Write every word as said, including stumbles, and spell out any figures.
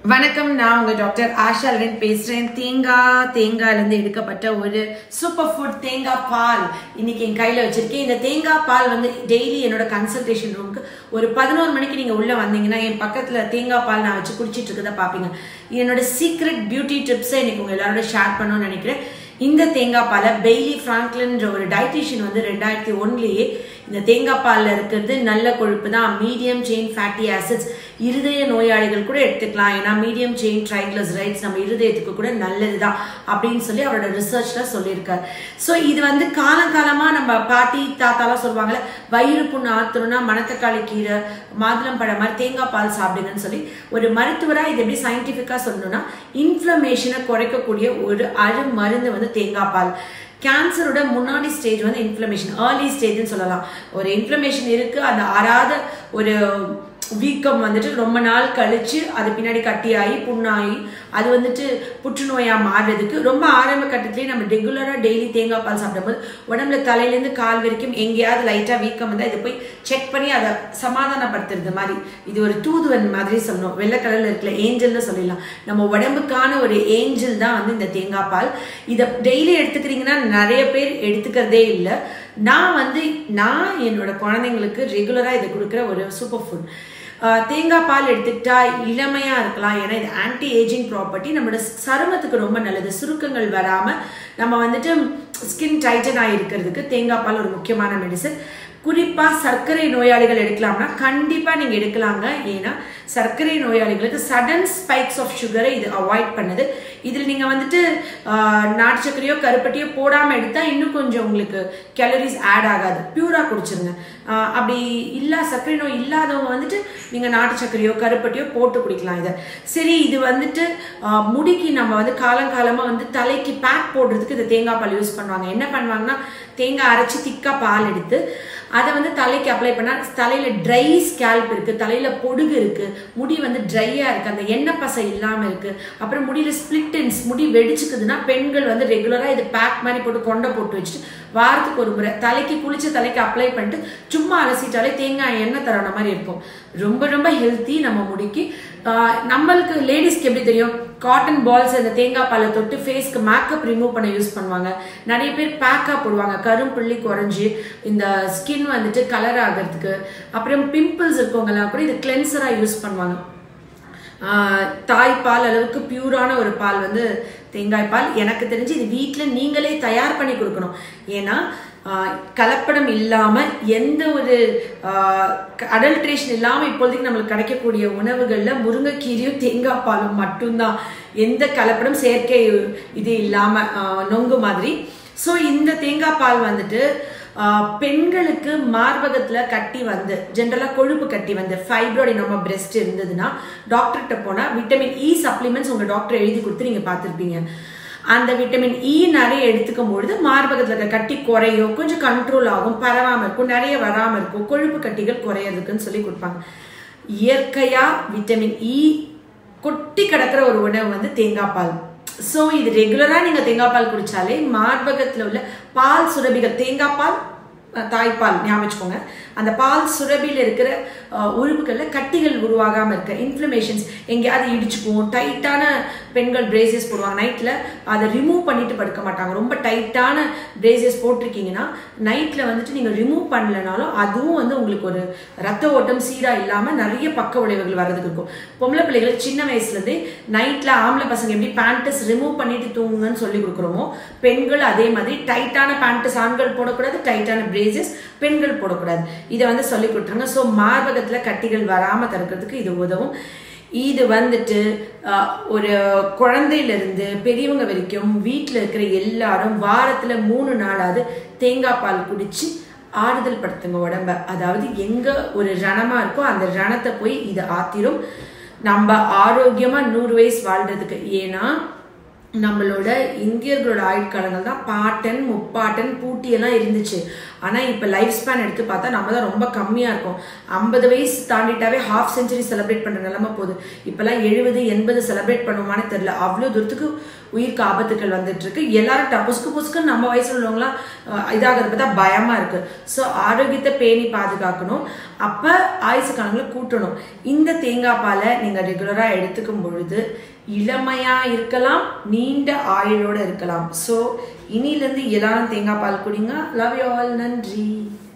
வணக்கம், நான் உங்க டாக்டர் ஆஷா லென் பேசுறேன். தேங்காய் தேங்காயில இருந்து எடுக்கப்பட்ட ஒரு சூப்பர் ஃபுட் தேங்காய் பால் இன்னைக்கு என் கையில வச்சிருக்கேன். இந்த தேங்காய் பால் வந்து டெய்லி என்னோட கன்சல்டேஷன் ரூமுக்கு ஒரு பதினோரு மணிக்கு நீங்க உள்ள வந்தீங்கன்னா என் பக்கத்துல தேங்காய் பால் நான் வச்சு குடிச்சிட்டு இருக்கதை பாப்பீங்க. என்னோட சீக்ரெட் பியூட்டி டிப்ஸை இன்னைக்கு உங்க எல்லாரோட ஷேர் பண்ணணும்னு நினைக்கிறேன். இந்த தேங்காய் பாலை பெய்லி பிராங்க்லின்ற ஒரு டயட்டிஷியன் வந்து ரெண்டாயிரத்தி ஒன்னுலயே இந்த தேங்காய் பால்ல இருக்கிறது நல்ல கொழுப்பு தான், மீடியம் செயின் ஃபேட்டி ஆசிட்ஸ், இருதய நோயாளிகள் கூட எடுத்துக்கலாம். ஏன்னா மீடியம் செயின் ட்ரைக்ளிசரைட்ஸ் நம்ம இருதயத்துக்கு கூட நல்லதுதான் அப்படின்னு சொல்லி அவரோட ரிசர்ச்ல சொல்லியிருக்காரு. ஸோ இது வந்து காலங்காலமா நம்ம பாட்டி தாத்தாலாம் சொல்லுவாங்கல்ல, வயிறு புண்ணு ஆத்தணும்னா மணத்தக்காளி கீரை, மாதுளம் பழம் மாதிரி தேங்காய் பால் சாப்பிடுங்கன்னு சொல்லி ஒரு மருத்துவரா இது எப்படி சயின்டிபிக்கா சொல்லணும்னா இன்ஃப்ளமேஷனை குறைக்கக்கூடிய ஒரு அரு மருந்து வந்து தேங்காய் பால். கேன்சரோட முன்னாடி ஸ்டேஜ் வந்து இன்ஃப்ளமேஷன், ஏர்லி ஸ்டேஜ்னு சொல்லலாம். ஒரு இன்ஃப்ளமேஷன் இருக்கு, அந்த ஆறாத ஒரு வீக்கம் வந்துட்டு ரொம்ப நாள் கழிச்சு அது பின்னாடி கட்டியாகி புண்ணாகி அது வந்துட்டு புற்றுநோயா மாறுறதுக்கு ரொம்ப ஆரம்ப கட்டத்திலேயே நம்ம ரெகுலரா டெய்லி தேங்காய் பால் சாப்பிடும்போது உடம்புல தலையிலேருந்து கால் வரைக்கும் எங்கேயாவது லைட்டா வீக்கம் வந்தா இதை போய் செக் பண்ணி அதை சமாதானப்படுத்துறது மாதிரி. இது ஒரு தூதுவன் மாதிரி சொல்லணும், வெள்ளை கலர்ல இருக்கல ஏஞ்சல்னு சொல்லிடலாம். நம்ம உடம்புக்கான ஒரு ஏஞ்சல் தான் வந்து இந்த தேங்காய் பால். இதை டெய்லி எடுத்துக்கிறீங்கன்னா நிறைய பேர் எடுத்துக்கிறதே இல்லை. நான் வந்து நான் என்னோட குழந்தைங்களுக்கு ரெகுலரா இதை கொடுக்குற ஒரு சூப்பர் ஃபுட். தேங்காய் பால் எடுத்துக்கிட்டா இளமையா இருக்கலாம், ஏன்னா இது ஆன்டி ஏஜிங் ப்ராப்பர்ட்டி, நம்மளோட சருமத்துக்கு ரொம்ப நல்லது. சுருக்கங்கள் வராம நம்ம வந்துட்டு ஸ்கின் டைட்டன் ஆகி இருக்கிறதுக்கு தேங்காய் பால் ஒரு முக்கியமான மெடிசன். குறிப்பா சர்க்கரை நோயாளிகள் எடுக்கலாம்னா கண்டிப்பா நீங்க எடுக்கலாங்க. ஏன்னா சர்க்கரை நோயாளிகளுக்கு சடன் ஸ்பைக்ஸ் ஆஃப் சுகரை இது அவாய்ட் பண்ணுது. இதில் நீங்க வந்துட்டு நாட்டு சர்க்கரையோ கருப்பட்டியோ போடாம எடுத்தா இன்னும் கொஞ்சம் உங்களுக்கு கேலரிஸ் ஆட் ஆகாது. பியூரா குடிச்சிருங்க. அப்படி இல்ல சர்க்கரை நோய் இல்லாதவங்க வந்துட்டு நீங்க நாட்டு சர்க்கரையோ கருப்பட்டியோ போட்டு குடிக்கலாம். இதை சரி, இது வந்துட்டு முடிக்கு நம்ம வந்து காலங்காலமா வந்து தலைக்கு பேக் போடுறதுக்கு இந்த தேங்காய் பால் யூஸ் பண்ணுவாங்க. என்ன பண்ணுவாங்கன்னா தேங்காய் அரைச்சி திக்கா பால் எடுத்து அதை வந்து தலைக்கு அப்ளை பண்ணா தலையில ட்ரை ஸ்கேல்ப் இருக்கு, தலையில பொடுகு இருக்கு, முடி வந்து ட்ரையா இருக்கு, அந்த எண்ணெய் பசை இல்லாம இருக்கு, அப்புறம் முடியில ஸ்பிளிட் எண்ட்ஸ் முடி வெடிச்சுக்குதுன்னா பெண்கள் வந்து ரெகுலரா இது பேக் மாதிரி போட்டு கொண்டை போட்டு வச்சுட்டு வாரத்துக்கு ஒரு முறை தலைக்கு குளிச்ச தலைக்கு அப்ளை பண்ணிட்டு சும்மா அலசிட்டாலே தேங்காய் எண்ணெய் தரன மாதிரி இருக்கும். ரொம்ப ரொம்ப ஹெல்த்தி நம்ம முடிக்கு. நம்மளுக்கு லேடிஸ்க்கு எப்படி தெரியும், காட்டன் பால்ஸ் இந்த தேங்காய் பாலை தொட்டு ஃபேஸ்க்கு மேக்கப் ரிமூவ் பண்ண யூஸ் பண்ணுவாங்க. நிறைய பேர் பேக்கா போடுவாங்க, கரும்புள்ளி குறைஞ்சி இந்த ஸ்கின் வந்துட்டு கலர் ஆகிறதுக்கு. அப்புறம் பிம்பிள்ஸ் இருக்கவங்கலாம் கூட இது கிளென்சரா யூஸ் பண்ணுவாங்க. தாய்ப்பால் அளவுக்கு பியூரான ஒரு பால் வந்து தேங்காய் பால். எனக்கு தெரிஞ்சு இது வீட்டில் நீங்களே தயார் பண்ணி கொடுக்கணும். ஏன்னா கலப்படம் இல்லாம எந்த ஒரு அடல்ட்ரேஷன் இல்லாம இப்போதைக்கு நம்மளுக்கு கிடைக்கக்கூடிய உணவுகள்ல முருங்கைக்கீரையும் தேங்காய் பாலும் மட்டும்தான், எந்த கலப்படம் செயற்கை இது இல்லாம நொங்கு மாதிரி. ஸோ இந்த தேங்காய் பால் வந்துட்டு பெண்களுக்கு மார்பகத்துல கட்டி வந்து ஜென்ரலா கொழுப்பு கட்டி வந்து ஃபைப்ராய்டினோமா பிரெஸ்ட் இருந்ததுன்னா டாக்டர்கிட்ட போனா விட்டமின் இ சப்ளிமெண்ட்ஸ் உங்க டாக்டர் எழுதி கொடுத்து நீங்க பார்த்துருப்பீங்க. அந்த விட்டமின் இ நிறைய எடுத்துக்கும் பொழுது மார்பகத்துல இருக்க கட்டி குறையும், கொஞ்சம் கண்ட்ரோல் ஆகும், பரவாம இருக்கும், நிறைய வராம இருக்கும், கொழுப்பு கட்டிகள் குறையறதுக்குன்னு சொல்லி கொடுப்பாங்க. இயற்கையா விட்டமின் இ கொட்டி கிடக்கிற ஒரு உணவு வந்து தேங்காய் பால். ஸோ இது ரெகுலரா நீங்க தேங்காய் பால் குடிச்சாலே மார்பகத்துல உள்ள பால் சுரபிகள், தேங்காய் பால் தாய்ப்பால் ஞாபகம் வச்சுக்கோங்க, அந்த பால் சுரபியில் இருக்கிற உறுப்புகளில் கட்டிகள் உருவாகாம இருக்க, இன்ஃப்ளமேஷன்ஸ் எங்கேயாவது இடிச்சுக்கும். டைட்டான பெண்கள் பிரேசஸ் போடுவாங்க நைட்ல, அதை ரிமூவ் பண்ணிட்டு படுக்க மாட்டாங்க. ரொம்ப டைட்டான பிரேசஸ் போட்டிருக்கீங்கன்னா நைட்ல வந்துட்டு நீங்க ரிமூவ் பண்ணலனாலும் அதுவும் வந்து உங்களுக்கு ஒரு ரத்த ஓட்டம் சீரா இல்லாம நிறைய பக்க விளைவுகள் வர்றதுக்கு இருக்கும். பொம்பளை பிள்ளைகளுக்கு சின்ன வயசுல இருந்தே நைட்ல ஆம்பளை பசங்க எப்படி பேண்டஸ் ரிமூவ் பண்ணிட்டு தூங்குங்கன்னு சொல்லி கொடுக்குறோமோ, பெண்கள் அதே மாதிரி டைட்டான பேண்டஸ் ஆண்கள் போடக்கூடாது, டைட்டான பிரேசஸ் பெண்கள் போடக்கூடாது. இதை வந்து சொல்லி கொடுத்துருங்க. ஸோ மார்பகத்துல கட்டிகள் வராம தடுக்கிறதுக்கு இது உதவும். இது வந்துட்டு ஒரு குழந்தையில இருந்து பெரியவங்க வரைக்கும் வீட்டில் இருக்கிற எல்லாரும் வாரத்துல மூணு நாளாவது தேங்காய் பால் குடிச்சு ஆறுதல் படுத்துங்க உடம்ப. அதாவது எங்க ஒரு ரணமா இருக்கோ அந்த ரணத்தை போய் இதை ஆத்திரும். நம்ம ஆரோக்கியமா நூறு வயசு வாழ்றதுக்கு. ஏன்னா நம்மளோட இந்தியர்களோட ஆயுட்காலங்கள் தான் பாட்டன் முப்பாட்டன் பூட்டி எல்லாம் இருந்துச்சு. ஆனால் இப்போ லைஃப் ஸ்பேன் எடுத்து பார்த்தா நம்ம தான் ரொம்ப கம்மியாக இருக்கும். ஐம்பது வயசு தாண்டிட்டாவே ஹாஃப் செஞ்சுரி செலிப்ரேட் பண்ணுற நிலைமை போகுது. இப்போல்லாம் எழுபது எண்பது செலிப்ரேட் பண்ணுவோமானே தெரியல. அவ்வளோ தூரத்துக்கு உயிருக்கு ஆபத்துக்கள் வந்துட்டு இருக்கு. எல்லாரும் டப்புஸ்க்கு புஸ்க்கு நம்ம வயசுல உள்ளவங்களாம் இதாகிறது பார்த்தா பயமா இருக்கு. ஸோ ஆரோக்கியத்தை பேணி பாதுகாக்கணும். அப்போ ஆயுசு காலங்களை கூட்டணும். இந்த தேங்காய் பாலை நீங்கள் ரெகுலராக எடுத்துக்கும் பொழுது இளமையா இருக்கலாம், நீண்ட ஆயுளோட இருக்கலாம். ஸோ இனியிலேருந்து எல்லாரும் தேங்காய் பால் குடிங்க. Love you all. நன்றி.